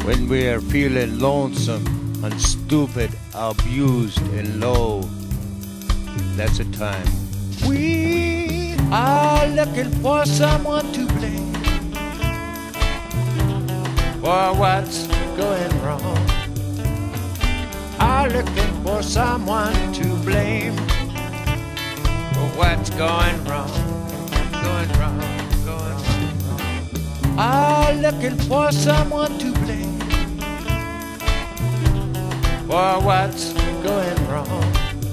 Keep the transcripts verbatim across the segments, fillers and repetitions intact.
when we're feeling lonesome and stupid, abused and low. That's a time we are looking for someone to blame for what's going wrong. Are looking for someone to blame for what's going wrong, going wrong, going wrong. Are looking for someone to blame for what's going wrong.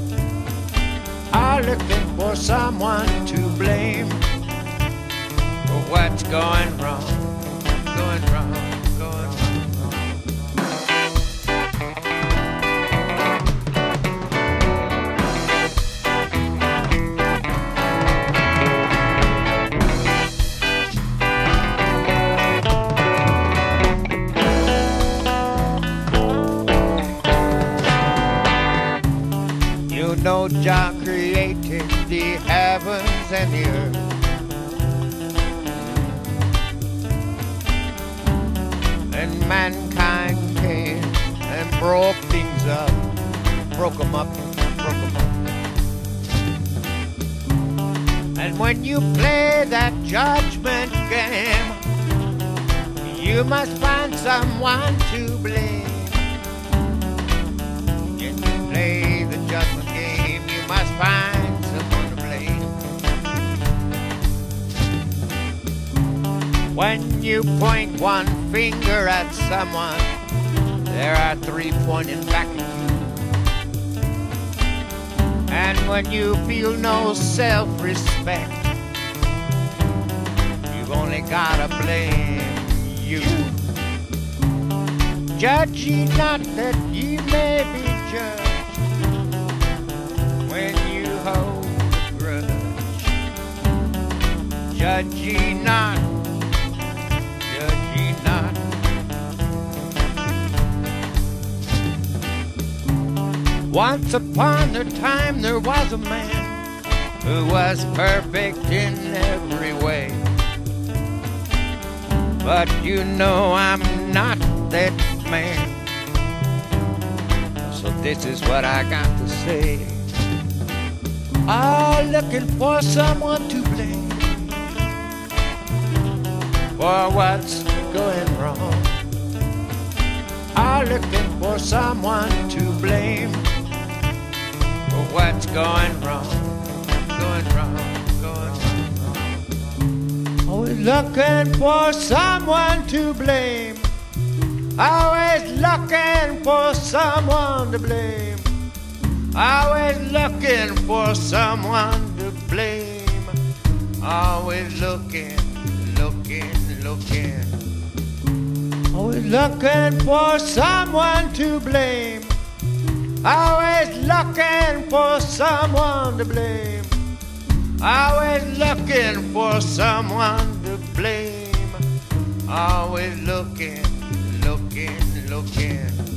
Are looking for someone to blame for what's going wrong, going wrong, going wrong. You know Jah created the heavens and the earth, and mankind came and broke things up, broke them up, broke them up. And when you play that judgment game, you must find someone to blame. When you play the judgment game, you must find someone to blame. When you point one finger at someone, there are three pointing back at you. And when you feel no self-respect, you've only gotta blame you. Judge ye not that ye may be judged. When you hold a grudge, judge ye not, judge ye not. Once upon a time there was a man who was perfect in every way. But you know I'm not that man, so this is what I got to say. I'm looking for someone to blame for what's going wrong. I'm looking for someone to blame for what's going wrong, going wrong, going wrong. Always looking for someone to blame. Always looking for someone to blame. Always looking for someone to blame. Always looking, looking, looking. Always looking for someone to blame. Always looking for someone to blame. Always looking for someone to blame. Always looking, looking, looking.